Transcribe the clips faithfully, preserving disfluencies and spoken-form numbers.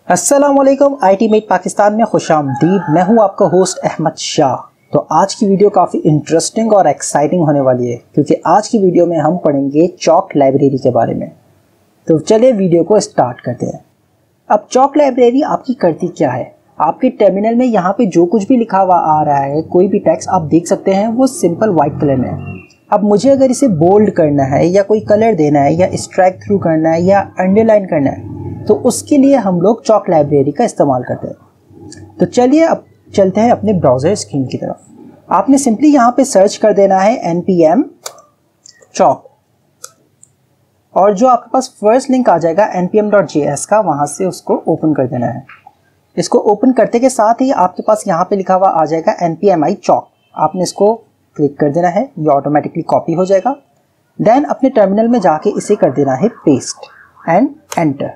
अस्सलामुअलैकुम, IT met Pakistan में खुशामदीद। मैं हूं आपका होस्ट अहमद शाह। तो आज की वीडियो काफ़ी इंटरेस्टिंग और एक्साइटिंग होने वाली है क्योंकि आज की वीडियो में हम पढ़ेंगे चॉक लाइब्रेरी के बारे में। तो चलिए वीडियो को स्टार्ट करते हैं। अब चॉक लाइब्रेरी आपकी करती क्या है? आपके टर्मिनल में यहाँ पे जो कुछ भी लिखा हुआ आ रहा है, कोई भी टेक्स्ट आप देख सकते हैं, वो सिंपल वाइट कलर में है। अब मुझे अगर इसे बोल्ड करना है या कोई कलर देना है या स्ट्राइक थ्रू करना है या अंडरलाइन करना है तो उसके लिए हम लोग चॉक लाइब्रेरी का इस्तेमाल करते हैं। तो चलिए अब चलते हैं अपने ब्राउज़र स्क्रीन की तरफ। आपने सिंपली यहाँ पे सर्च कर देना है एन पी एम चॉक और जो आपके पास फर्स्ट लिंक आ जाएगा N P M dot J S का, वहाँ से उसको ओपन कर देना है। इसको ओपन करते के साथ ही आपके पास यहाँ पे लिखा हुआ आ जाएगा N P M I chalk. आपने इसको क्लिक कर देना है, ये ऑटोमेटिकली कॉपी हो जाएगा। देन अपने टर्मिनल में जाके इसे कर देना है पेस्ट एंड एंटर।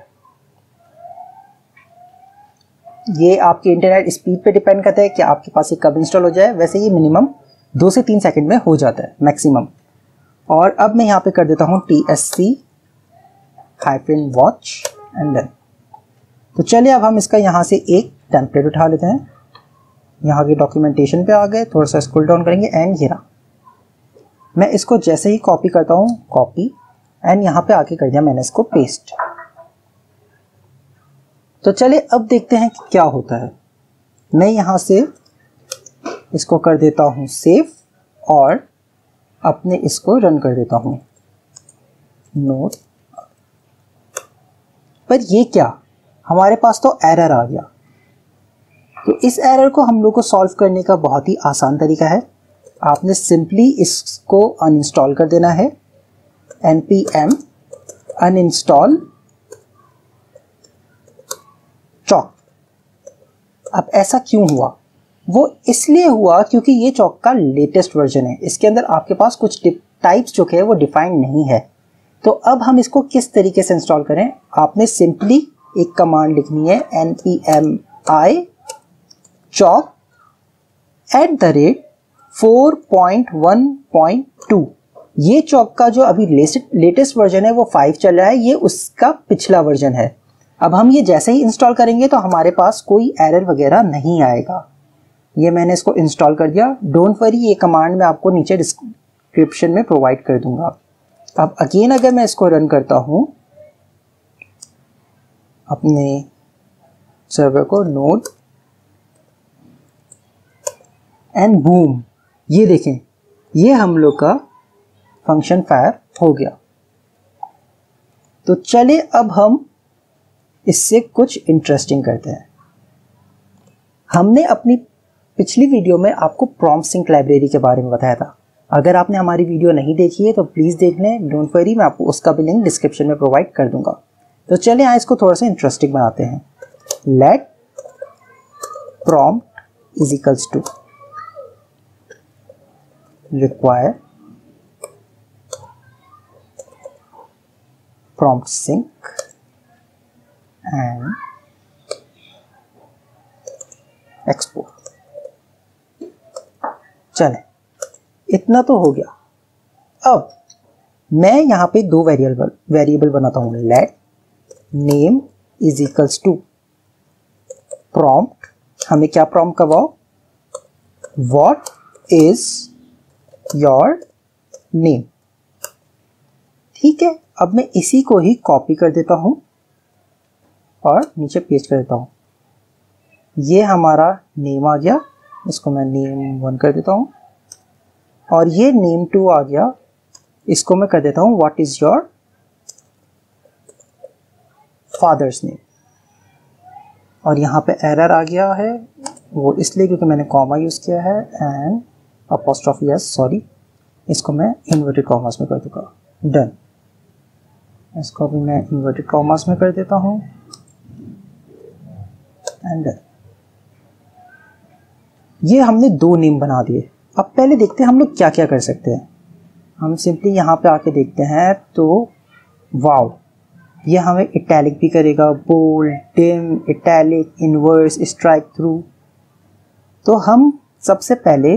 ये आपके इंटरनेट स्पीड पे डिपेंड करता है कि आपके पास ये कब इंस्टॉल हो जाए। वैसे ये मिनिमम दो से तीन सेकंड में हो जाता है मैक्सिमम। और अब मैं यहाँ पे कर देता हूँ T S C hyphen watch and then. तो चलिए अब हम इसका यहाँ से एक टेम्पलेट उठा लेते हैं। यहाँ के डॉक्यूमेंटेशन पे आ गए, थोड़ा सा स्क्रॉल डाउन करेंगे एंड ये रहा। मैं इसको जैसे ही कॉपी करता हूँ, कॉपी एंड यहाँ पे आके कर दिया मैंने इसको पेस्ट। तो चलिए अब देखते हैं कि क्या होता है। मैं यहाँ से इसको कर देता हूँ सेव और अपने इसको रन कर देता हूँ नोट। पर ये क्या, हमारे पास तो एरर आ गया। तो इस एरर को हम लोग को सॉल्व करने का बहुत ही आसान तरीका है। आपने सिंपली इसको अनइंस्टॉल कर देना है, N P M uninstall chalk. अब ऐसा क्यों हुआ? वो इसलिए हुआ क्योंकि ये चॉक का लेटेस्ट वर्जन है। इसके अंदर आपके पास कुछ टाइप्स जो है वो डिफाइंड नहीं है। तो अब हम इसको किस तरीके से इंस्टॉल करें? आपने सिंपली एक कमांड लिखनी है, N P M I chalk at the rate four point one point two. ये चॉक का जो अभी लेटेस्ट वर्जन है वो फाइव चल रहा है, ये उसका पिछला वर्जन है। अब हम ये जैसे ही इंस्टॉल करेंगे तो हमारे पास कोई एरर वगैरह नहीं आएगा। ये मैंने इसको इंस्टॉल कर दिया। डोंट वरी, ये कमांड मैं आपको नीचे डिस्क्रिप्शन में प्रोवाइड कर दूंगा। अब अगेन अगर मैं इसको रन करता हूँ अपने सर्वर को, नोड एंड बूम, ये देखें, ये हम लोग का फंक्शन फायर हो गया। तो चलिए अब हम इससे कुछ इंटरेस्टिंग करते हैं। हमने अपनी पिछली वीडियो में आपको प्रॉम्प्ट सिंक लाइब्रेरी के बारे में बताया था। अगर आपने हमारी वीडियो नहीं देखी है तो प्लीज़ देख लें, डोंट वरी, मैं आपको उसका भी लिंक डिस्क्रिप्शन में प्रोवाइड कर दूंगा। तो चलिए यहाँ इसको थोड़ा सा इंटरेस्टिंग बनाते हैं। Let prompt is equals to require prompt sync and export. चलें, इतना तो हो गया। अब मैं यहाँ पे दो वेरिएबल वेरिएबल बनाता हूँ। Let name is equals to prompt. हमें क्या प्रॉम्प्ट करवाओ? What is your name. ठीक है, अब मैं इसी को ही कॉपी कर देता हूँ और नीचे पेस्ट कर देता हूँ। ये हमारा नेम आ गया, इसको मैं नेम वन कर देता हूँ। और ये नेम टू आ गया, इसको मैं कर देता हूँ what is your father's name. और यहाँ पे एरर आ गया है, वो इसलिए क्योंकि मैंने कॉमा यूज़ किया है एंड अपोस्ट्रोफी एस, सॉरी। इसको मैं इन्वर्टेड कॉमास में कर दूंगा। डन। इसको भी मैं इन्वर्टेड कॉमास में कर देता हूँ एंड डन। ये हमने दो नेम बना दिए। अब पहले देखते हैं हम लोग क्या क्या कर सकते हैं। हम सिंपली यहाँ पे आके देखते हैं तो वाव, ये हमें इटैलिक भी करेगा, bold, dim, italic, inverse, strike through. तो हम सबसे पहले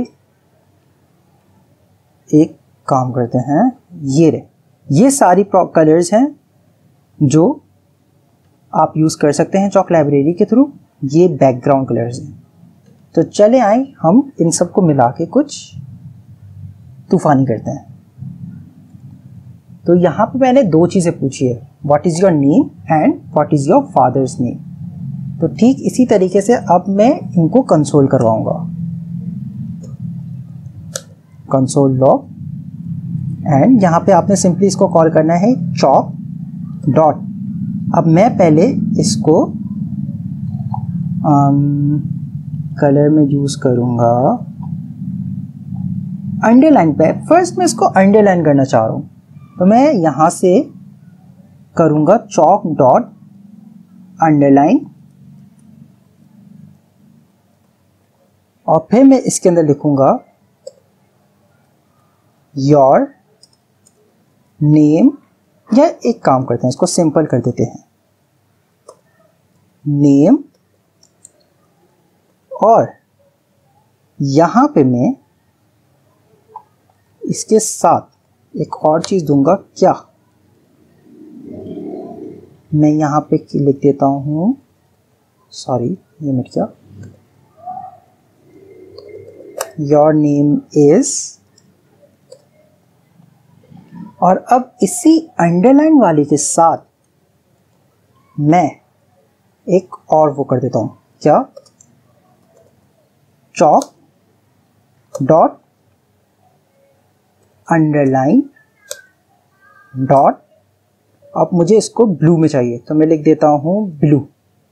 एक काम करते हैं, ये रहे, ये सारी कलर्स हैं जो आप यूज़ कर सकते हैं चॉक लाइब्रेरी के थ्रू। ये बैकग्राउंड कलर्स हैं। तो चले आए हम इन सबको मिला के कुछ तूफानी करते हैं। तो यहाँ पे मैंने दो चीज़ें पूछी है, what is your name and what is your father's name. तो ठीक इसी तरीके से अब मैं इनको कंसोल करवाऊंगा। कंसोल लॉग, एंड यहाँ पे आपने सिंपली इसको कॉल करना है चॉक डॉट। अब मैं पहले इसको कलर में यूज़ करूँगा अंडरलाइन पे। फर्स्ट मैं इसको अंडरलाइन करना चाह रहा हूँ, तो मैं यहाँ से करूँगा चॉक डॉट अंडरलाइन, और फिर मैं इसके अंदर लिखूँगा योर नेम, या एक काम करते हैं इसको सिंपल कर देते हैं, नेम। और यहाँ पे मैं इसके साथ एक और चीज़ दूंगा, क्या मैं यहाँ पे लिख देता हूँ, सॉरी ये मिट गया, योर नेम इज। और अब इसी अंडरलाइन वाले के साथ मैं एक और वो कर देता हूँ, क्या, चॉक डॉट अंडरलाइन डॉट। अब मुझे इसको ब्लू में चाहिए, तो मैं लिख देता हूँ ब्लू।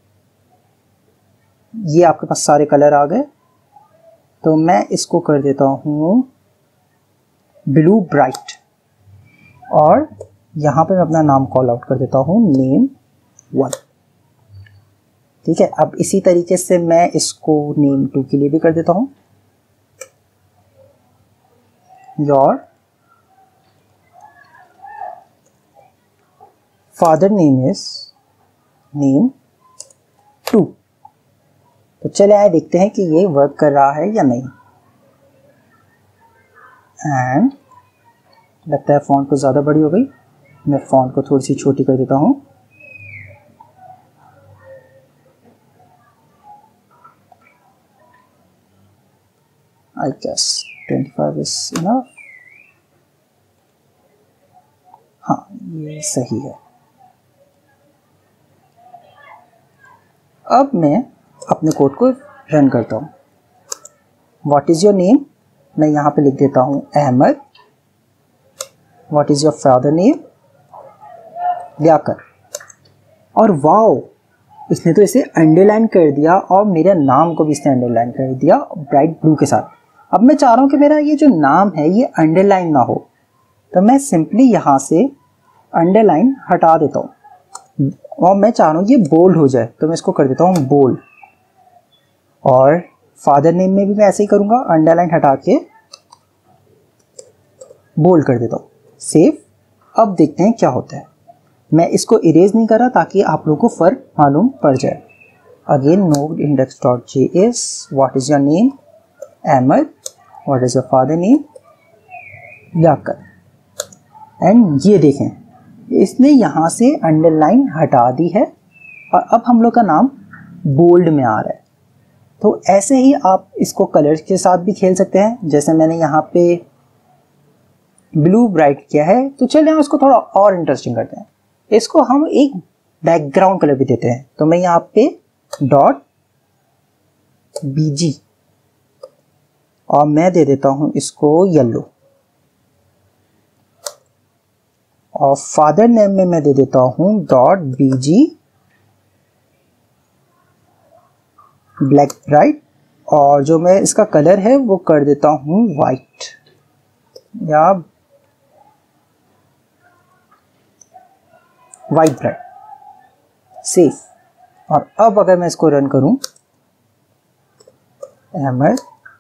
ये आपके पास सारे कलर आ गए, तो मैं इसको कर देता हूँ ब्लू ब्राइट। और यहाँ पे मैं अपना नाम कॉल आउट कर देता हूँ नेम वन। ठीक है, अब इसी तरीके से मैं इसको नेम टू के लिए भी कर देता हूँ, your father name is name two. तो चले आए देखते हैं कि ये वर्क कर रहा है या नहीं। एंड लगता है फ़ॉन्ट को ज़्यादा बड़ी हो गई, मैं फ़ॉन्ट को थोड़ी सी छोटी कर देता हूँ। I guess twenty five is enough. हाँ ये सही है। अब मैं अपने कोड को रन करता हूँ। व्हाट इज़ योर नेम, मैं यहाँ पे लिख देता हूँ Ahmed. What is your father name, Liaquat. और वाओ, इसने तो इसे अंडरलाइन कर दिया और मेरे नाम को भी इसने अंडरलाइन कर दिया ब्राइट ब्लू के साथ। अब मैं चाह रहा हूँ कि मेरा ये जो नाम है ये अंडरलाइन ना हो, तो मैं सिंपली यहाँ से अंडरलाइन हटा देता हूँ और मैं चाह रहा हूँ ये बोल्ड हो जाए, तो मैं इसको कर देता हूँ बोल्ड। और फादर नेम में भी मैं ऐसे ही करूँगा, अंडरलाइन हटा के बोल्ड कर देता हूँ। सेव। अब देखते हैं क्या होता है। मैं इसको इरेज नहीं कर रहा ताकि आप लोगों को फ़र्क मालूम पड़ जाए। Again node index dot J S, what is your name Ahmed, what is your father name Liaquat. And ये देखें इसने यहाँ से अंडरलाइन हटा दी है और अब हम लोग का नाम बोल्ड में आ रहा है। तो ऐसे ही आप इसको कलर्स के साथ भी खेल सकते हैं, जैसे मैंने यहाँ पे ब्लू ब्राइट किया है। तो चलिए हम इसको थोड़ा और इंटरेस्टिंग करते हैं, इसको हम एक बैकग्राउंड कलर भी देते हैं। तो मैं यहाँ पे डॉट बीजी और मैं दे देता हूँ इसको येलो, और फादर नेम में मैं दे देता हूँ डॉट बीजी ब्लैक ब्राइट, और जो मैं इसका कलर है वो कर देता हूँ वाइट या वाइट ब्राइट। सेफ। और अब अगर मैं इसको रन करूं, अहमद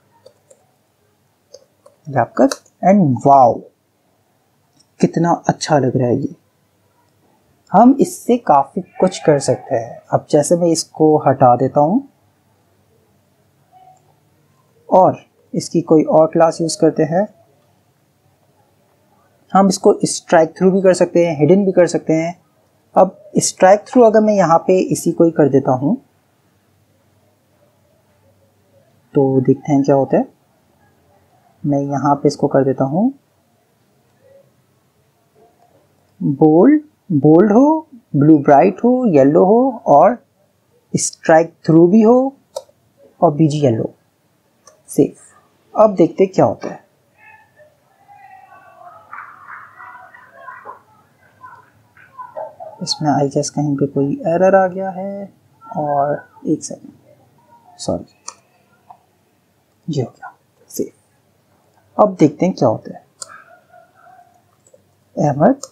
लियाकत, एंड वाओ कितना अच्छा लग रहा है ये। हम इससे काफ़ी कुछ कर सकते हैं। अब जैसे मैं इसको हटा देता हूं और इसकी कोई और क्लास यूज़ करते हैं, हम इसको स्ट्राइक थ्रू भी कर सकते हैं, हिडन भी कर सकते हैं, अब स्ट्राइक थ्रू अगर मैं यहाँ पे इसी को ही कर देता हूँ तो देखते हैं क्या होता है। मैं यहाँ पे इसको कर देता हूँ बोल्ड, बोल्ड हो, ब्लू ब्राइट हो, येलो हो और स्ट्राइक थ्रू भी हो और बीजी येलो, सेफ। अब देखते क्या होता है। इसमें आई गेस कहीं पे कोई एरर आ गया है और एक सेकंड, सॉरी, ये हो गया सेफ। अब देखते हैं क्या होता है। अहमद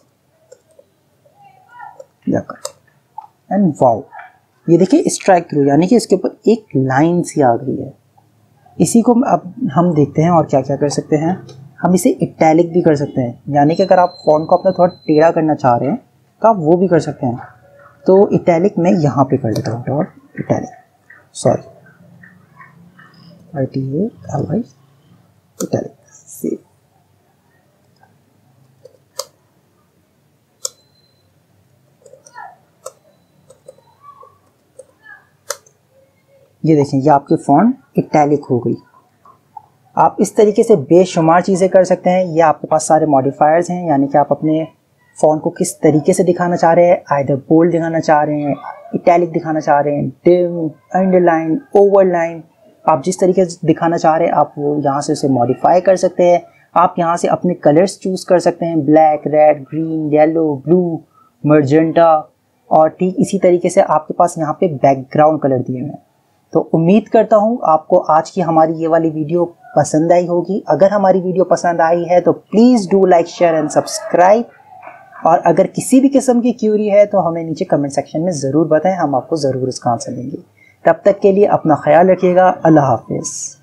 एंड वाओ, ये देखिए स्ट्राइक थ्रू, यानी कि इसके ऊपर एक लाइन सी आ गई है। इसी को अब हम देखते हैं और क्या क्या कर सकते हैं। हम इसे इटैलिक भी कर सकते हैं, यानी कि अगर आप फ़ॉन्ट को अपना थोड़ा टेढ़ा करना चाह रहे हैं तो आप वो भी कर सकते हैं। तो इटैलिक मैं यहाँ पे कर देता हूँ, dot italic, sorry, I T A L I, italic, save. ये देखें, ये आपकी फ़ॉन्ट इटैलिक हो गई। आप इस तरीके से बेशुमार चीज़ें कर सकते हैं। ये आपके पास सारे मॉडिफायर्स हैं, यानी कि आप अपने फ़ॉन्ट को किस तरीके से दिखाना चाह रहे हैं, आइदर बोल्ड दिखाना चाह रहे हैं, इटैलिक दिखाना चाह रहे हैं, डिम, अंडरलाइन, ओवरलाइन, आप जिस तरीके से दिखाना चाह रहे हैं आप वो यहाँ से उसे मॉडिफाई कर सकते हैं। आप यहाँ से अपने कलर्स चूज़ कर सकते हैं, black, red, green, yellow, blue, magenta, और ठीक इसी तरीके से आपके पास यहाँ पे बैकग्राउंड कलर दिए हुए हैं। तो उम्मीद करता हूँ आपको आज की हमारी ये वाली वीडियो पसंद आई होगी। अगर हमारी वीडियो पसंद आई है तो please do like, share and subscribe. और अगर किसी भी किस्म की क्यूरी है तो हमें नीचे कमेंट सेक्शन में ज़रूर बताएं, हम आपको ज़रूर इसका आंसर देंगे। तब तक के लिए अपना ख्याल रखिएगा। अल्लाह हाफिज़।